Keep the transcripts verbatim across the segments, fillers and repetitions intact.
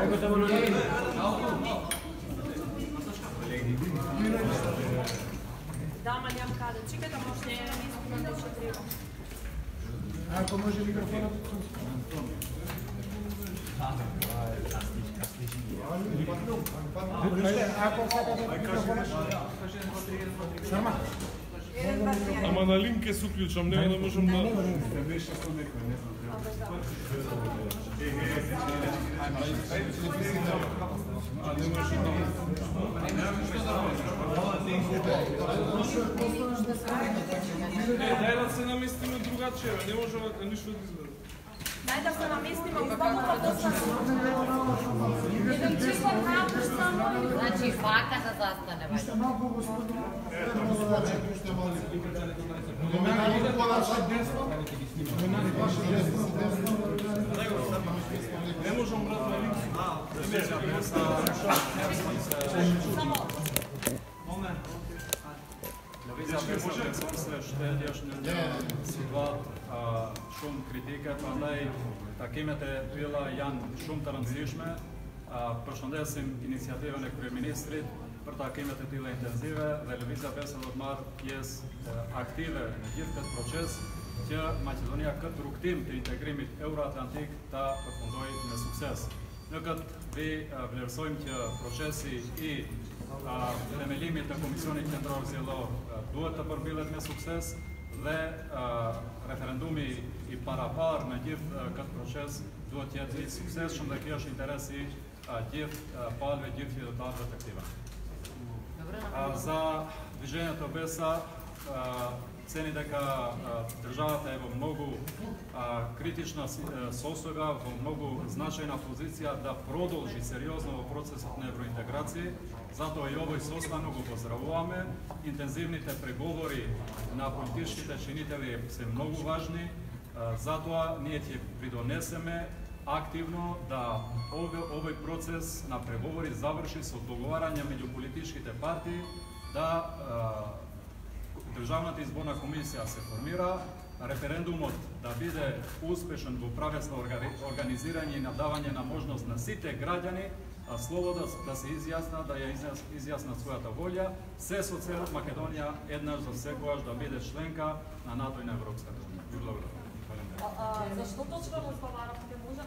Да, ма нямам каде. Чекайте, може не искам да ще треба. Ако може микрофонът. Ако сакате микрофонът. Сама. Ама на линк е се уклучам, нема да можам да... Е, дай да се наместиме другаче, не може нищо да изгледа. Дай да се наместиме, избавува доста. Еден число напуш само. Значи вака да застане, бајде. Уште малку господин. Уште малку. Немаме никога наше десно. Немаме ваше десно. Не можам брат на линк. Само. Момент. Ljubica Besovec, on se štedjašnja situacija, šum kritika, pa ndaj takimet e tilla janë shumë të rëndësishme. Përshëndesim iniciativën e kryeministrit për takimet e tilla intensive dhe Lëvizja Besa do të marrë pjesë aktive në gjithë këtë proces që Maqedonia këtë rrugtim të integrimit euroatlantik ta përfundojë me sukses. Në këtë vi vlerësojmë që procesi i themelimit të Komisionit Qendror Zgjedhor duhet të përmbyllet me sukses dhe referendumi i parapar në gjithë këtë proces duhet të jetë i suksesshëm dhe kjo është interesi gjithë palëve, gjithë qytetarëve të këtij vendi. Za движението të Besa ceni дека државата е во многу критична состојба, во многу значајна позиција да продолжи сериозно во процесот на евроинтеграција. Затоа и овој состан го поздравуваме. Интензивните преговори на политичките чинители се многу важни. Затоа ние ќе придонесеме активно да овој процес на преговори заврши со договарање меѓу политичките партии, да Државната изборна комисија се формира, референдумот да биде успешен во правесно организирање и надавање на можност на сите граѓани слободно да се изјаснат, да ја изјаснат својата волја, се со цел Македонија еднаш за секогаш да биде членка на НАТО и на Европската унија. Ви благодарам. Зашто точно разговарате? Може?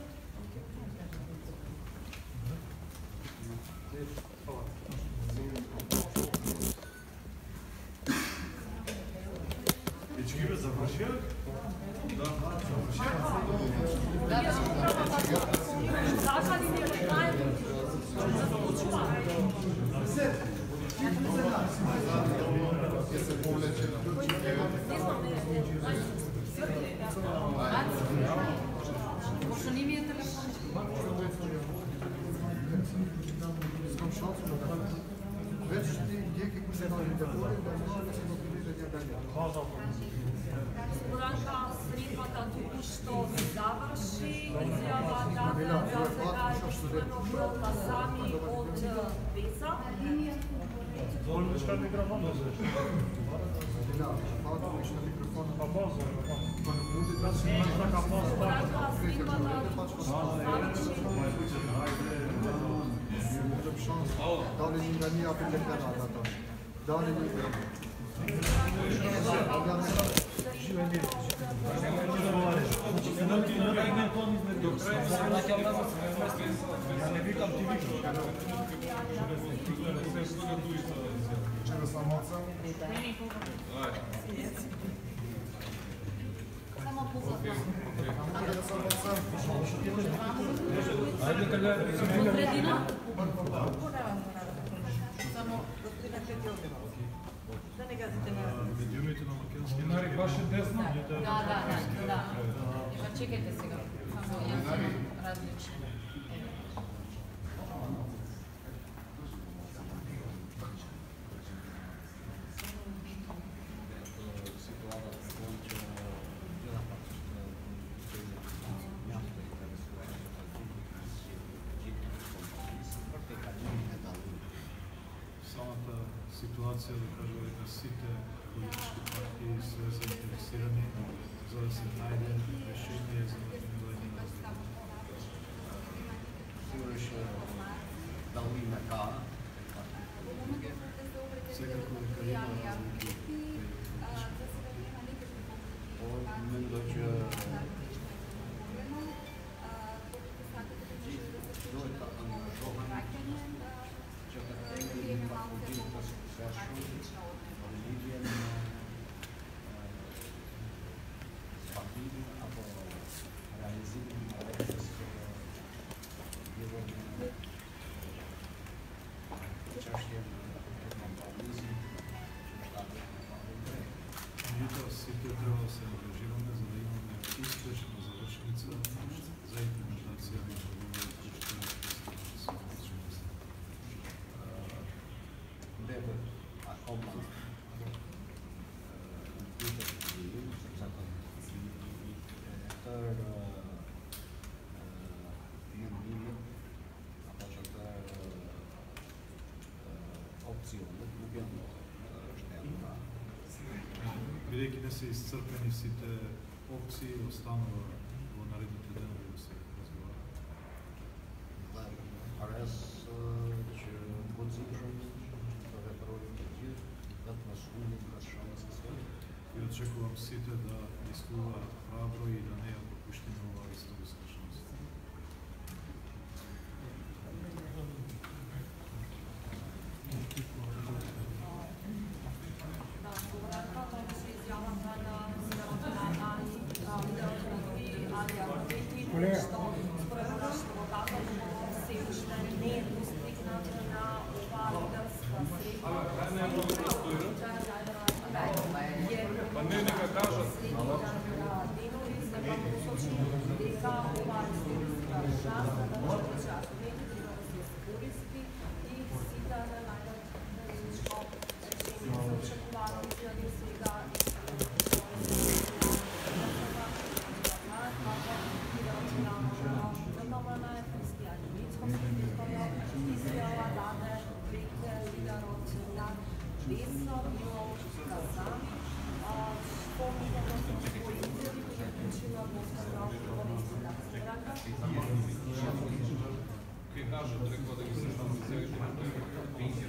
Ички завршија? Да, завршија. Зашто ни не знаеме? Пошто не ми е телефон. Искам шанс да дадам. Вече дieки кои се најдат да говорим, да може да се мотивираат да Споранка средбата току-што заврши, изјава дата за сега членовите сами од Беса. Волиш кај микрофон да зеш? Да, малку више на микрофон. Па база. Споранка средбата току-што заврши. Можем шанс. Дали ни да ние апеле да дата. Дали ни Ja ne vikam, ti vikaš. Вчера сам отца. Само позадно. Вчера сам отца. Ajde kada Средина? Само Да не газите на Медиумите на македонски нарик ваше десно? да, да, да, да. Ева чекајте сега. Само јас сум различна. Ситуација да кажа дека сите политички партии се заинтересирани за да се најде решение за разминување на разликите. da u ime K A. Всекако дека има разлики. Men dođe dojta angažovanje, če ga temelji na podjetno session, Bolivien, Spanien, aber realisieren alles jeweils Češkem, Pavlizem, Ние сите трябва да се ангажираме, за да имаме успешна завършница за имплементация на договорите, които ще разпочнат. Deve acum third опционът мобилно ще Бидейки не са изцърпени сите опции, останала во наредните денови да се разговара. Арес, че подзимжам да проведете да насуни решава се свој. И очекувам сите да искуваат храбро и да не ја пропуштиме оваа историчност. Pa ne neka kažat. Kaj kažu, rekao da gi se tamo izjaviti na toj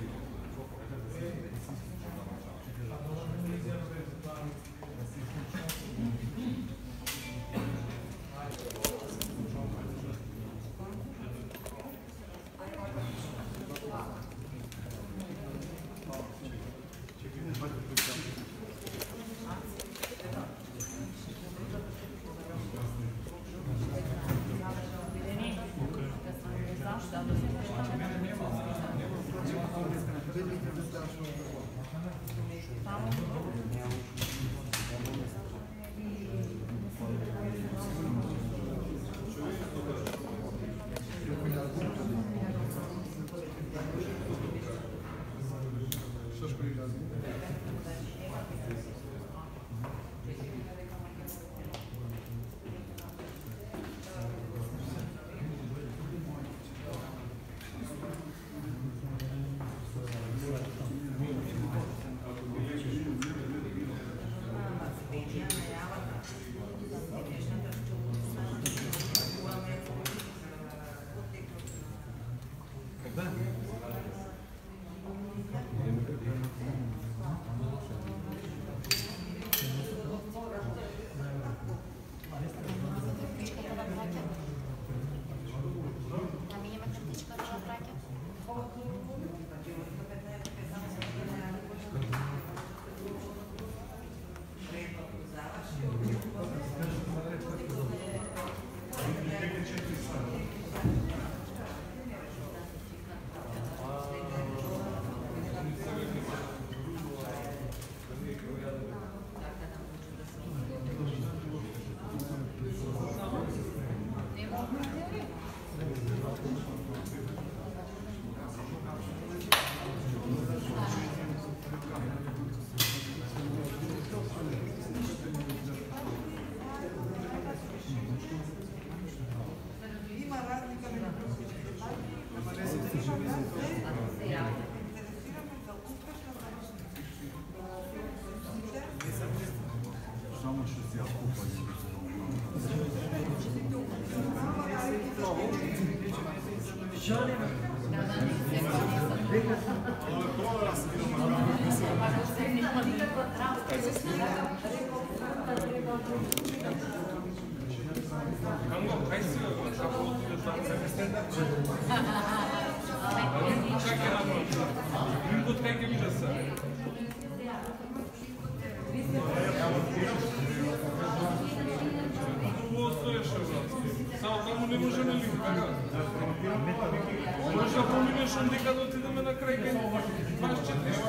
Da, Само таму не можеме ли така? Може да поминеш ондека да отидеме на крај кај дваесет и четири.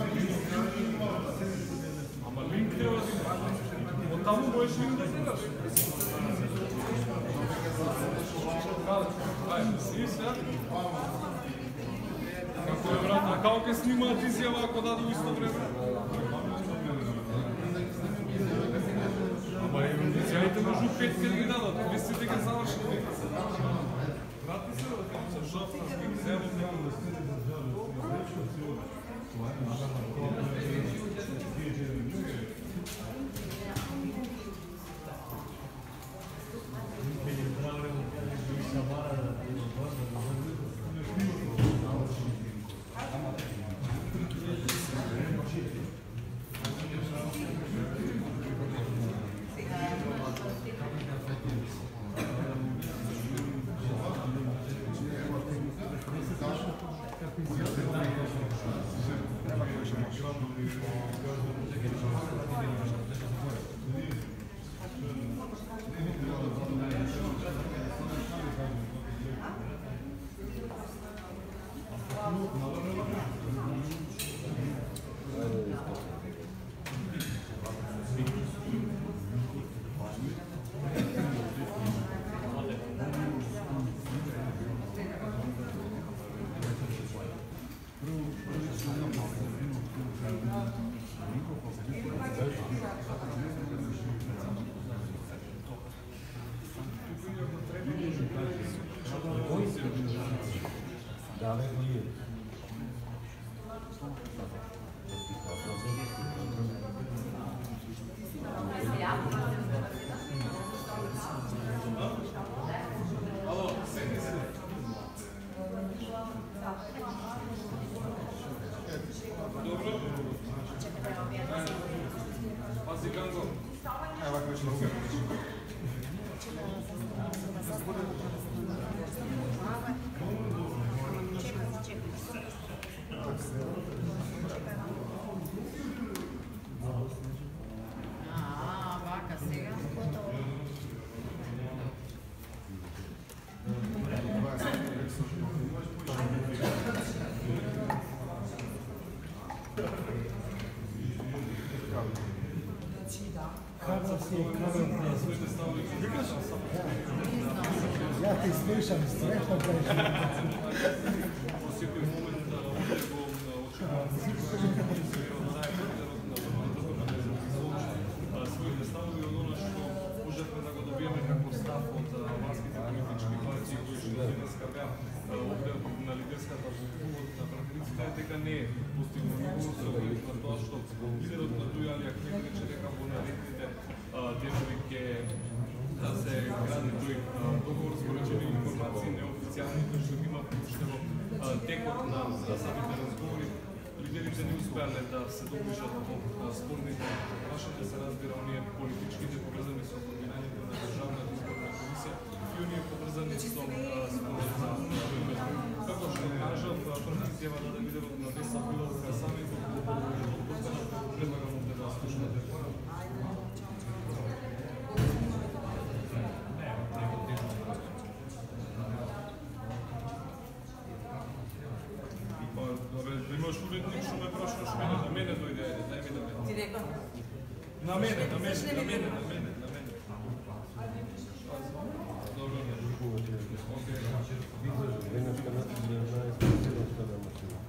Ама линк треба да од таму можеш линк да гледаш. Ајде, си сега. Како е брат, а како ќе снимаат изјава ако даде исто време? Ама изјавите можу пет ќе ги дадат, мислите ќе завршат. Брати се, да се шоф, ги вземат няма да се. Ja ti slušam, sretno kažem. Своите ставови од оно што можевме да го добиеме како став од албанските политички партии кои што денеска беа овде на лидерската повод на пратениците, дека не е постигнато никој соглед на тоа што лидерот на Дуја Али Ахмед рече дека во наредните денови ќе се гради тој договор за порачени информации неофицијални кои што има пуштено текот на самите разговори. Лидерите не успеале да се доближат до спорните прашања, се разбира оние политичките поврзани со формирањето на државната изборна комисија и оние поврзани со спорот за како што кажав, прва изјава даде лидерот на Деса Биловска самит предлагам овде да слушнете. Имаш уредник што ме прашаш мене, на мене дојде, дај ми да ме. Ти рекол? На мене, на мене, на мене, на мене, на мене. Добро, окей. Денешка на деветнаесет на машина.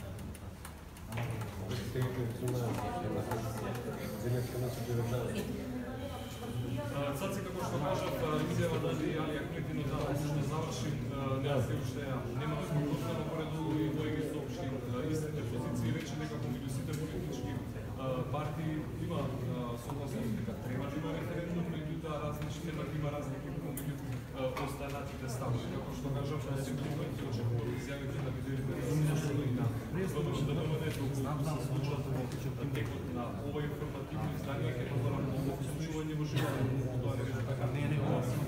Денешка на деветнаесет. Цаци, како што кажав, изјава даде Али Ахметино да уште заврши, не се уште нема да се подготвено поредолу и тој ги соопшти истите позиции, рече дека помеѓу сите политички партии има согласност дека треба да има референдум, меѓутоа различни има разлики помеѓу останатите ставови. Како што кажав, се очекува изјавите на лидерите на ова информативно издание ќе бъде на много чуване во живота. Тоа не беше така. Не, не, ова се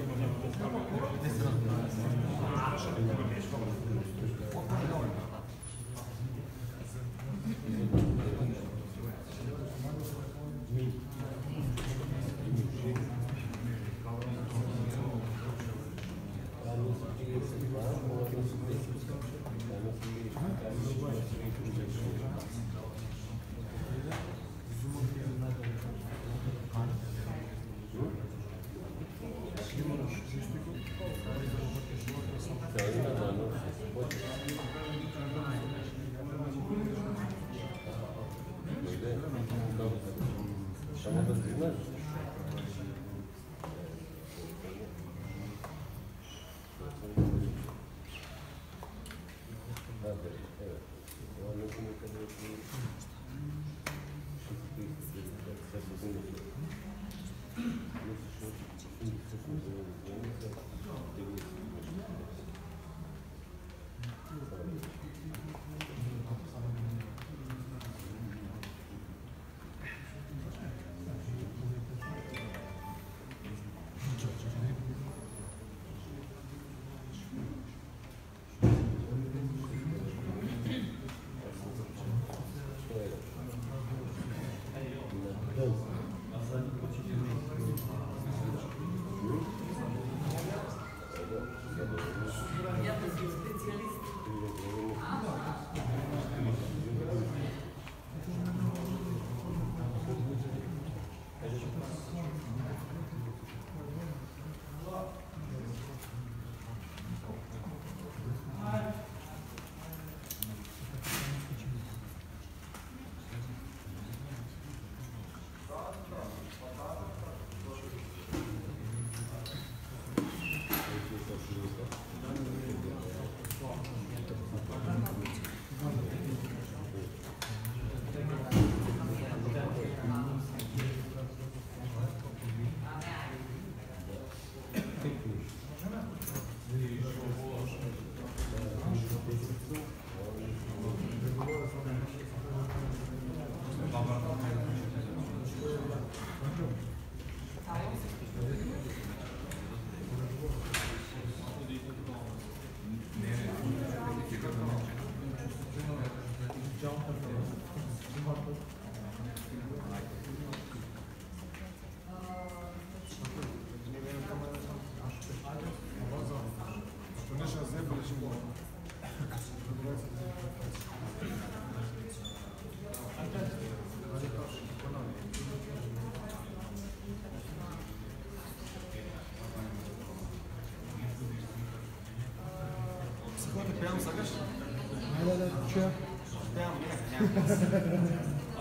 Пеам сакаш? Ајде да чуја. Пеам, не.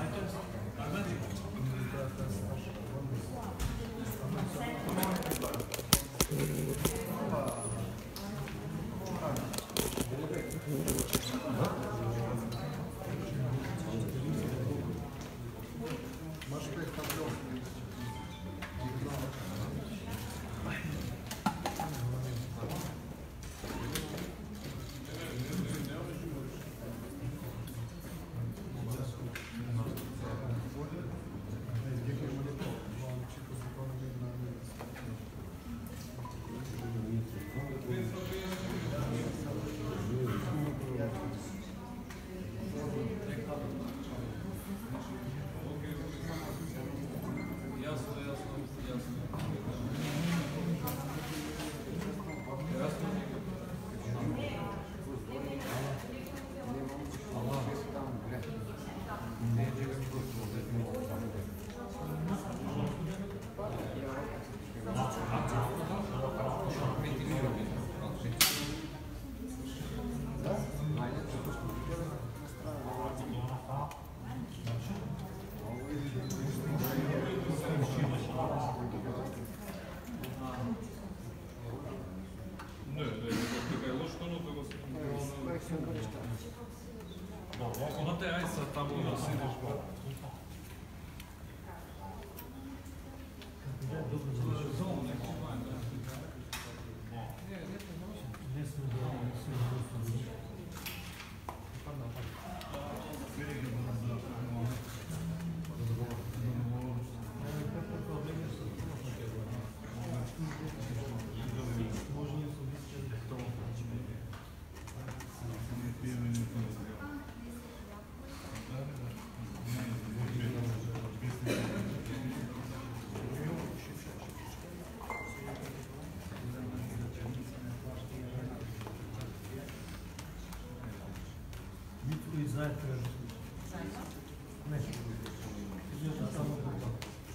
Оната ај са таму да седиш го. и заедно. Заедно? Не. Изглежда само група.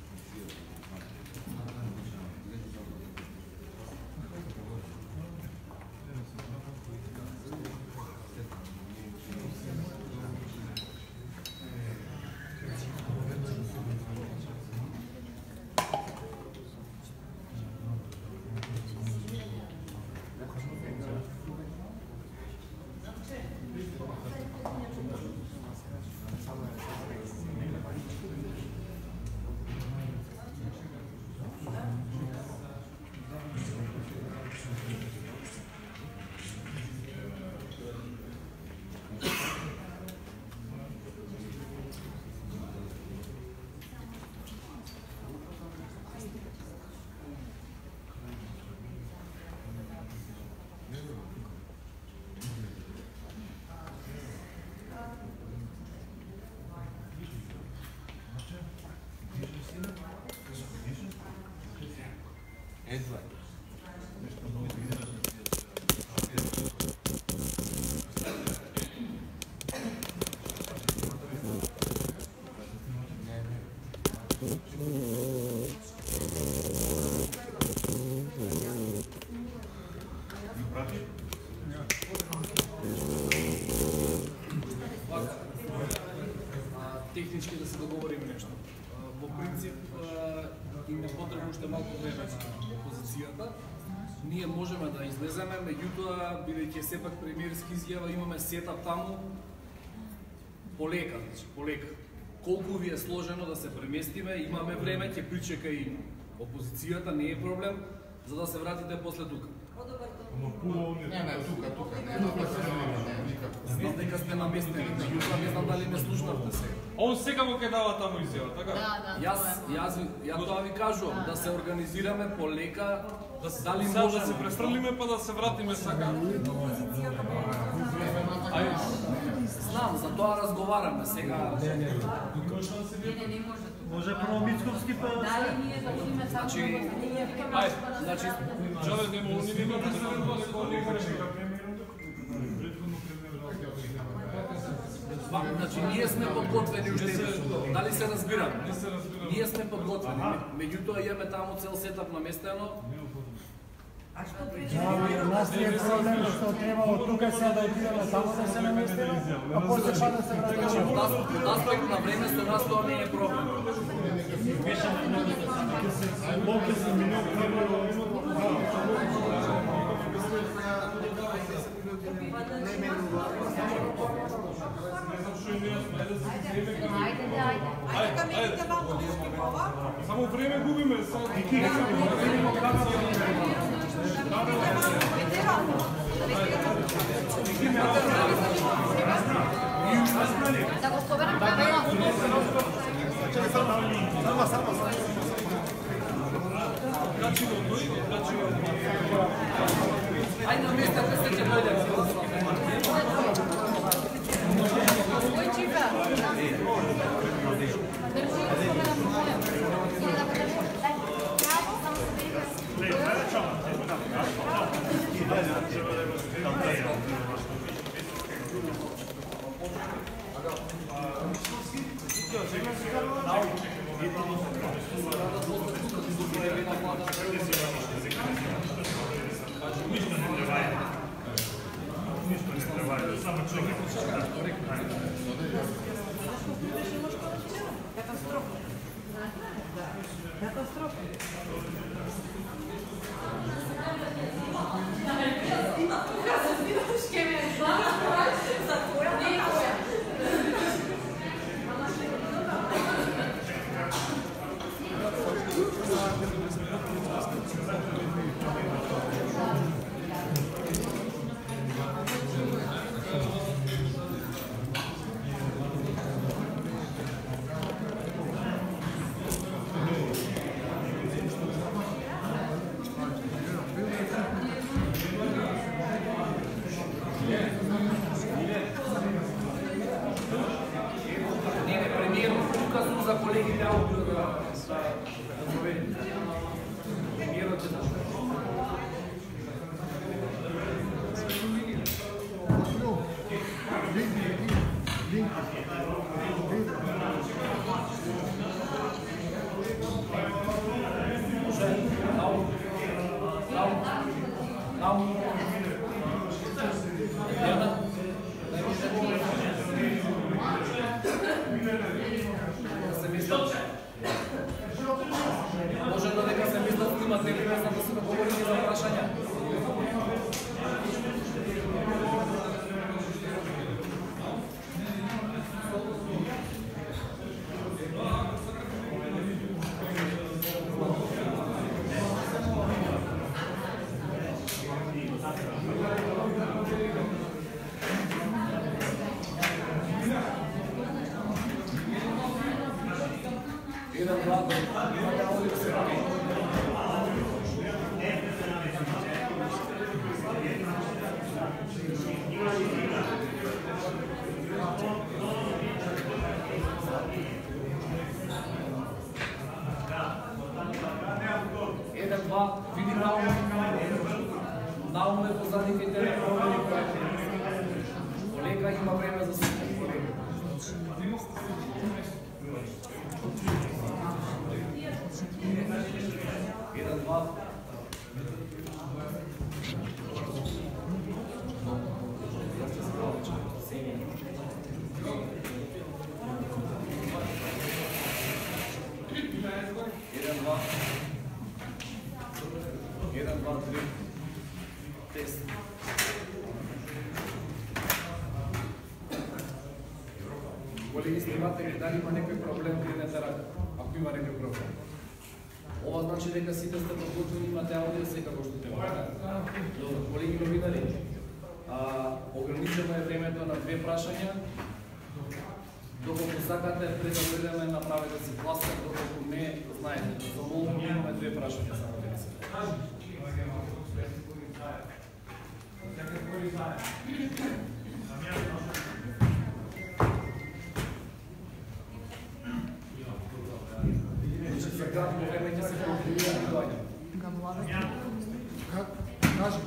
Технички да се договориме нешто. Во принцип, им е потребно уште малку време на опозицијата. Ние можеме да излеземе, меѓутоа, бидејќи сепак премиерски изјава, имаме сетап таму полека, значи, полека. Колку ви е сложено да се преместиме, имаме време, ќе причека и опозицијата, не е проблем, за да се вратите после тука. Не, не, тука, тука, не, тука се не, никако. Знам дека сте наместени, меѓутоа не знам дали ме слушнавте сега. Он сега го ќе дава таму изјава, така? Да, да. Јас, јас, ја тоа ви кажувам, да се организираме полека, Да се, дали сега можеме да се префрлиме па да се вратиме сака. Ајде. Знам, за тоа разговараме сега. Не, не, не може. Може прво Мицковски па... Дали ние да идеме само Значи, Ајде, значи, Джаве, нема, они нема да се редува дека они Значи, ние сме подготвени уште. Дали се разбираме? Не се разбираме. Ние сме подготвени. Меѓутоа имаме таму цел сетап наместено. Да, нас не е проблем што треба од тука сега да отидеме само да се наместиме, а после па да се вратиме. Од аспект на време со нас тоа не е проблем. Ајде, ајде. Ајде ка мените малку душки пова. Само време губиме, само Да го соберам камерно. Ајде наместете се ќе дојдем. Кој чика? Држи го соберам камерно. Иде да го држи. Дај. Право, само се берите. за колегите аудио да да проверим. Премиерот е Vidi, vidi. Може додека се мислат снимате или не знам да се договорите за прашања. Jedan, dva, imate audio sve okej. Jedan, dva, vidim naume. Naume позадите и те промени кој. Колега има време за себе. Jedan, dva. Jedan, dva. Jedan, dva, tri. Test. Колеги, снимате ли дали има некој проблем кренете рака? Ако има некој проблем. Ова значи дека сите сте подготвени, имате аудио секако што треба. Колеги новинари, ограничено е времето на две прашања. Доколку сакате, пред да следеме, направете си класер, доколку не, знаете, за молбо имаме две прашања само да се. За кратко време ќе се контролира доаѓа. Кажи.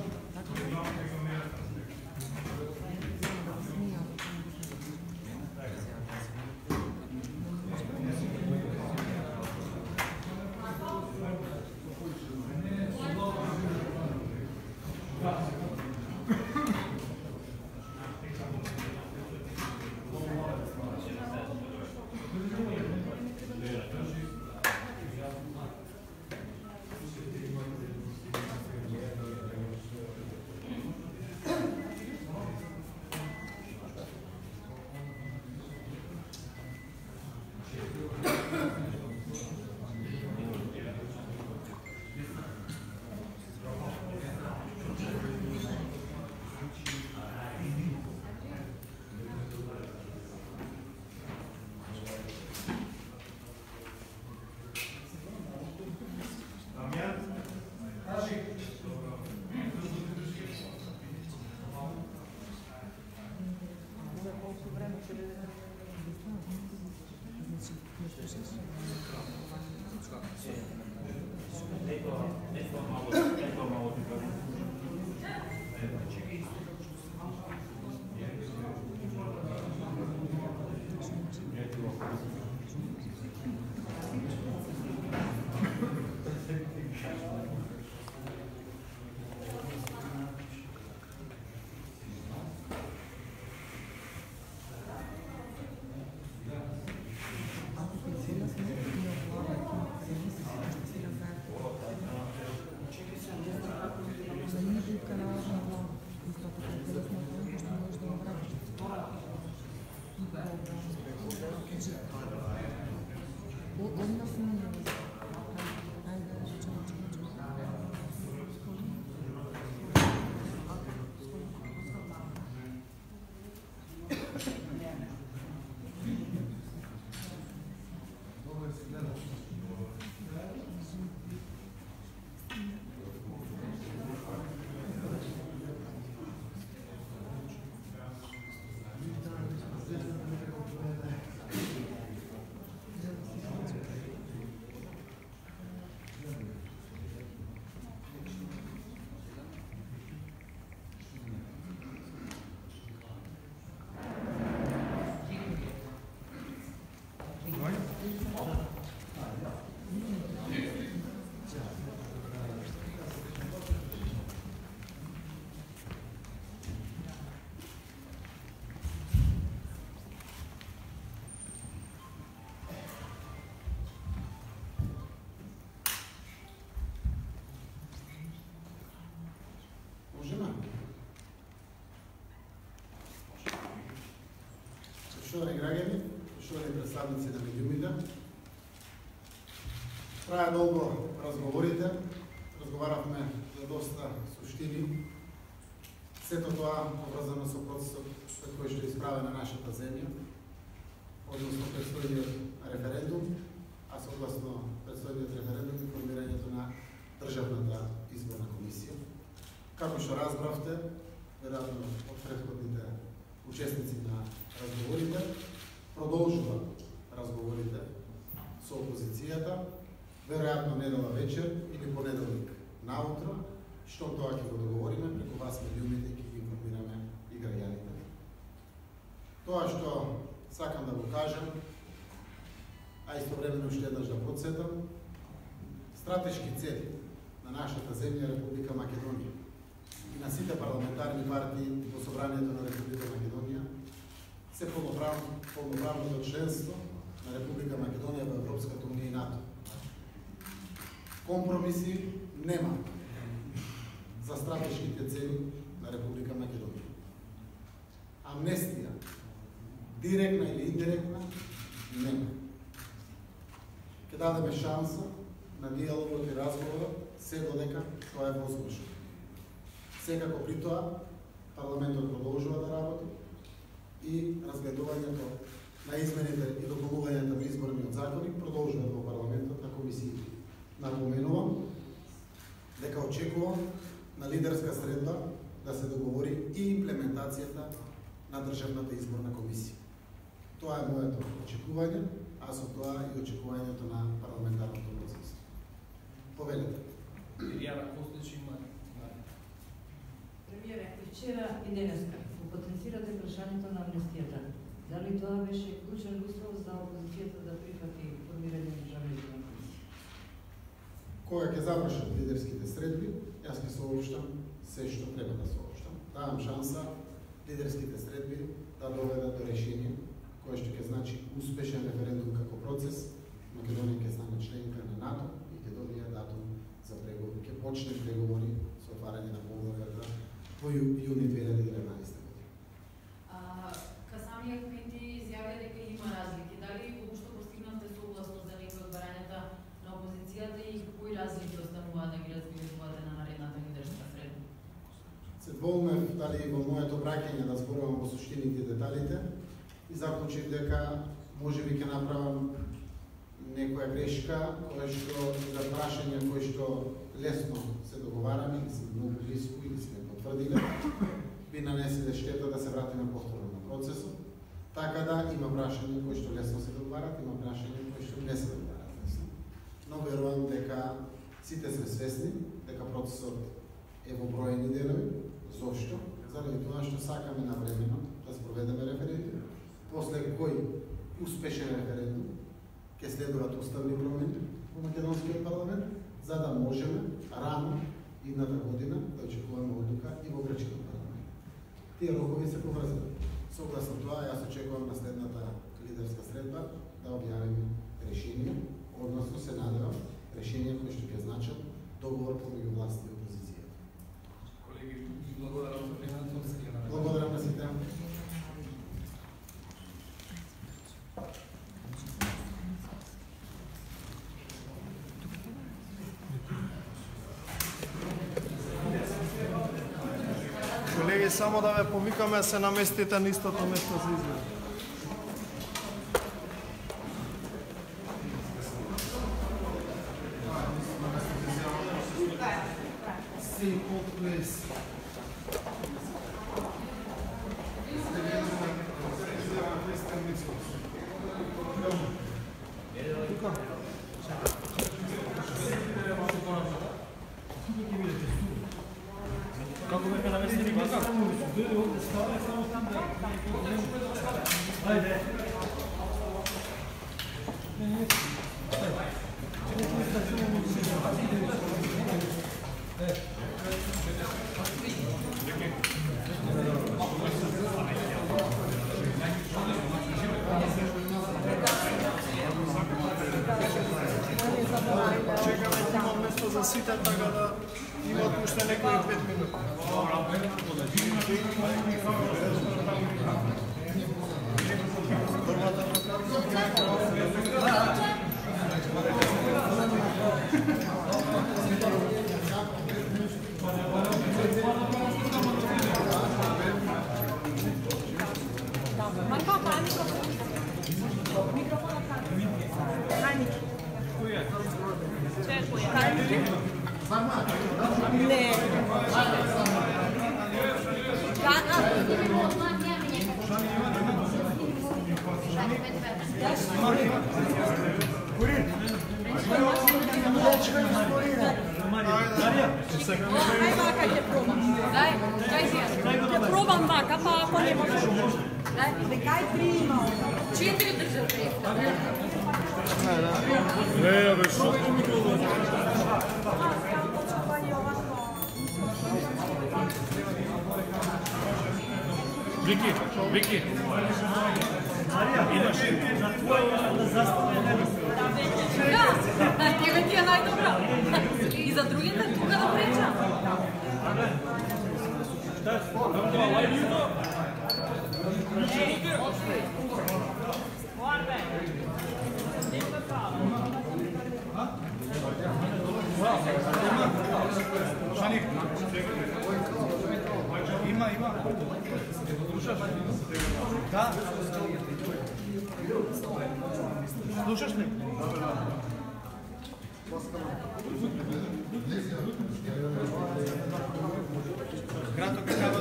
Poštovani građani, poštovani predstavnici на медиумите, трае долго разговорите, разговаравме за доста суштини. Сето тоа поврзано со процесот пред кој што е исправена нашата земја, односно предстојниот референдум, а согласно предстојниот референдум и формирањето на Државната изборна комисија. Како што разбравте, веројатно од претходните учесници на разговорите, продолжува разговорите со опозицијата, веројатно недела вечер или понеделник наутро, што тоа ќе го договориме преку вас медиумите и ќе ги информираме и граѓаните. Тоа што сакам да го кажам, а истовремено уште еднаш да потсетам, стратешки цели на нашата земја Република Македонија и на сите парламентарни партии во Собранието на Република Македонија се полноправното членство на Република Македонија во Европската унија и НАТО. Компромиси нема за стратешките цели на Република Македонија. Амнестија, директна или индиректна, нема. Ке дадеме шанса на диалогот и разговорот се додека тоа е возможно. Секако при тоа, парламентот продолжува да работи и разгледувањето на измените и дополнувањето на изборниот законник продолжува во парламентот на комисиите. Напоменувам дека очекувам на лидерска средба да се договори и имплементацијата на Државната изборна комисија. Тоа е моето очекување, а со тоа и очекувањето на парламентарното мнозинство. Повелете. Илијана Костич има. Премиере, и вчера и денеска го потенцирате прашањето на амнестијата. Дали тоа беше клучен услов за опозицијата да прифати формирање на Државна изборна комисија? Кога ќе завршат лидерските средби, јас ќе соопштам се што треба да соопштам. Давам шанса лидерските средби да доведат до решение кое што ќе значи успешен референдум како процес. Македонија ќе стане членка на НАТО и ќе добие датум за преговори. Ќе почне преговори со отварање на поглавата во јуни две илјади и деветнаесета година. Ка самиот Пинти изјавија дека има разлики. Дали воопшто постигнавте согласност за некои од барањата на опозицијата и кои разлики остануваат да ги разгледувате на наредната лидерска средба? Се двоумев дали во моето браќање да зборувам во суштините и деталите и заклучив дека можеби ќе направам некоја грешка која што за прашање кои што лесно се договараме или се многу близко или сме потврдиле, би нанеселе штета да се вратиме повторно на процесот. Така да има прашања кои што лесно се договарат, има прашања кои што не се договарат лесно. Но верувам дека сите сме свесни дека процесот е во броени денови. Зошто? Заради тоа што сакаме навремено да спроведеме референдум, после кој успешен референдум ќе следуваат уставни промени во македонскиот парламент, за да можеме рано идната година да очекуваме одлука и во грчкиот парламент. Тие рокови се поврзани. Согласно тоа, јас очекувам на следната лидерска средба да објавиме решение, односно се надевам решение кои што ќе значат договор помеѓу власт и опозиција. Колеги, благодарам за присуствието. Благодарам на сите. Колеги, само да ве повикаме се наместите на истото место за изглед. Си подпис. Како беха наместени бака? Ставаме само там да... Ајде. Чекаме да има место за сите, така да имат уште некои пет минути. Добро, Manjka pa mikrofon. Mikrofon okrani. Tajnik. Кој е? Čekaj, tajnik. Ne. Aj vaka ќе пробам. Дај, дај си. Ќе пробам вака, па ако не можеш. Дај, кај три има? Четири државе. Не, бе, шо? Вики, Вики. Идеш на твоја да застави. Да, тебе ти е најдобра. И за другите тука да пречам. Шаник, има, има. Слушаш? Да. Слушаш ли? Грато какаво?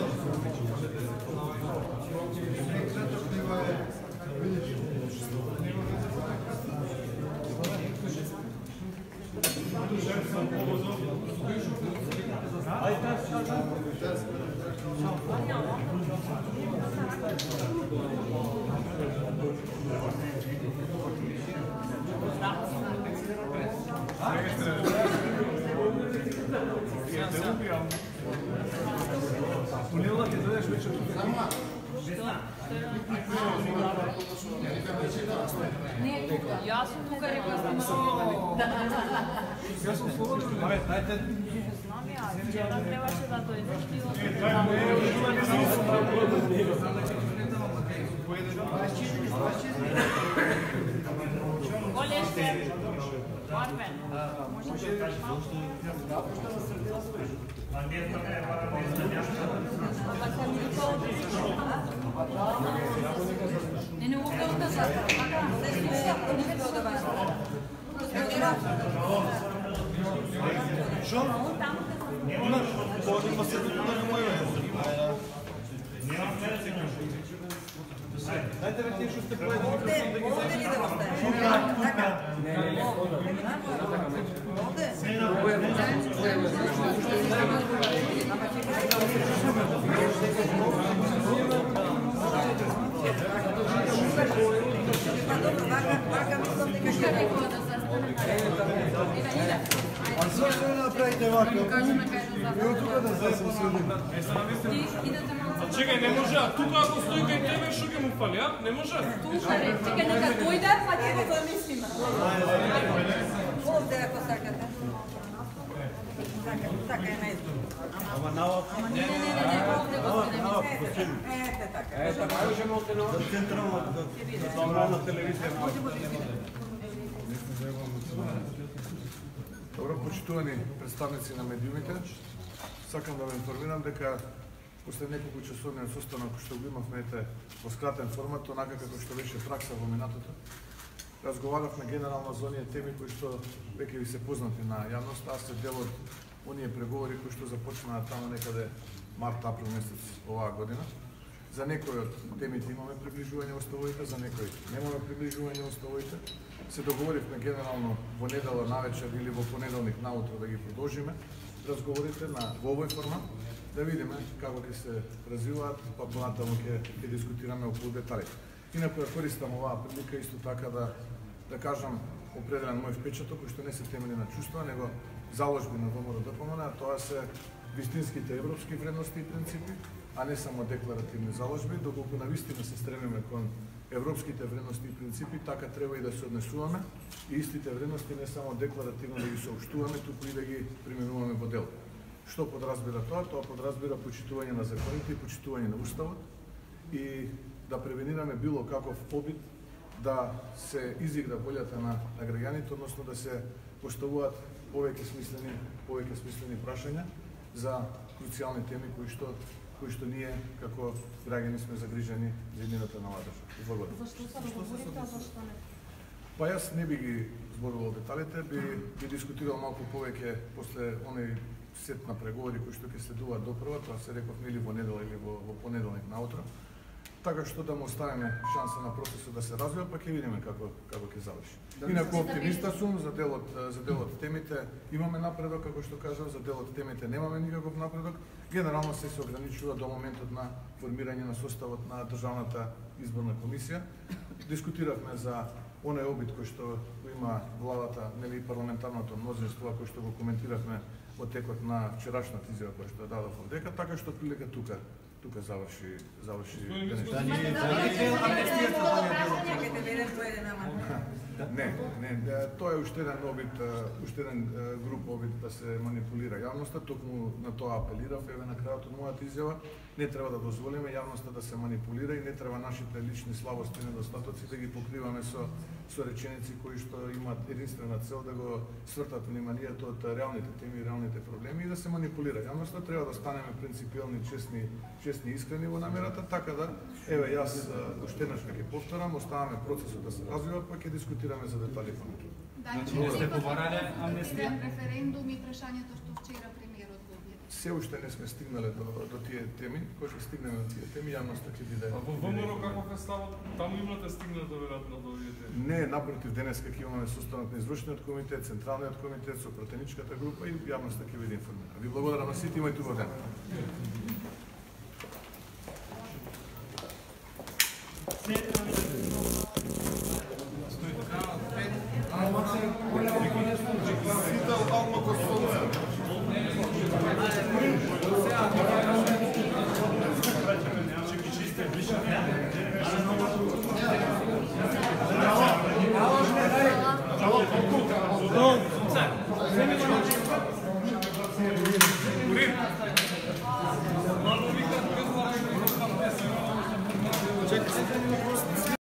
Унила ќе дојдеш вечер. Не, тука. Јас сум тука, рекла сам. Јас сум слободен. Абе, дајте. Знам ја, вчера требаше да дојдеш ти. Голеште. Армен. Може да кажеш малку? Не, не го откажа. Не слуша, не ме продаваш. Шо? Имаш? Поди па се тука на мој ве. Дайте ве тие што сте поедни микрофон да ги Овде ли да оставиш? Така. Не, не, не. Овде? Па добро, вака мислам дека ќе рекла да се А зашто не направите вака? Ево тука да се седим. Чекај, не може, а тука ако стои кај тебе, што ќе му фали, а? Не може? Тука, ре, чекај, нека дојде, па ќе го замислиме. Овде ако сакате. Така, така е најдобро. Ама наоп. Не, не, не, не, овде го седем. Ете така. Е, така, можеме овде на централната централна телевизија. Добро, почитувани представници на медиумите, сакам да ве информирам дека после неколку часовниот состанок што го имавме во скратен формат, онака како што беше пракса во минатото, разговаравме генерално за оние теми кои што веќе ви се познати на јавноста, а се дел од оние преговори кои што започнаа таму некаде март-април месец оваа година. За некои од темите имаме приближување во ставовите, за некои немаме приближување во ставовите. Се договоривме генерално во недела навечер или во понеделник наутро да ги продолжиме разговорите на во овој формат, да видиме како ќе се развиваат, па понатаму ќе ќе дискутираме околу деталите. Инаку ја користам оваа прилика исто така да да кажам определен мој впечаток кој што не се темели на чувства, него заложби на ВМРО-ДПМН, а тоа се вистинските европски вредности и принципи, а не само декларативни заложби, доколку навистина се стремиме кон европските вредности и принципи, така треба и да се однесуваме и истите вредности не само декларативно да ги соопштуваме, туку и да ги применуваме во дел. Што подразбира тоа? Тоа подразбира почитување на законите и почитување на уставот и да превенираме било каков обид да се изигра волјата на, на граѓаните, односно да се поставуваат повеќе смислени, повеќе смислени прашања за круцијални теми кои што кои што ние како граѓани сме загрижени за иднината на оваа држава. Благодарам. Зашто се договорите, а зашто не? Па јас не би ги зборувал деталите, би, би дискутирал малку повеќе после оној сет на преговори кои што ќе следуваат допрва, тоа се реков или во недела или во, во понеделник наутро. Така што да му оставиме шанса на процесот да се развива, па ќе видиме како како ќе заврши. Инаку оптимиста сум за делот за делот темите, имаме напредок, како што кажав, за делот темите немаме никаков напредок. Генерално се се ограничува до моментот на формирање на составот на државната изборна комисија. Дискутиравме за оној обид кој што го има владата, нели парламентарното мнозинство, кој што го коментиравме во текот на вчерашната изјава која што дадов овдека, така што прилика тука тука заврши заврши Не, не, тоа е уште еден обид, уште еден груп обид да се манипулира јавноста, токму на тоа апелирав еве на крајот од мојата изјава. Не треба да дозволиме јавноста да се манипулира и не треба нашите лични слабости и недостатоци да ги покриваме со со реченици кои што имаат единствена цел да го свртат вниманието од реалните теми и реалните проблеми и да се манипулира јавноста. Треба да станеме принципиелни, честни, честни и искрени во намерата, така да еве јас уште еднаш ќе повторам, оставаме процесот да се развива, па ќе дискутираме за детали помеѓу. Значи, сте побарале амнестија? Референдум и прашањето што вчера премиерот го објави. Се уште не сме стигнале до, до тие теми, кога ќе стигнеме до тие теми, јавноста ќе биде. А во ВМРО каков е ставот? Таму имате стигнато веројатно до овие теми? Не, напротив, денеска ќе имаме состанок на извршниот комитет, централниот комитет со пратеничката група и јавноста ќе биде информирана. Ви благодарам на сите, имајте убав ден.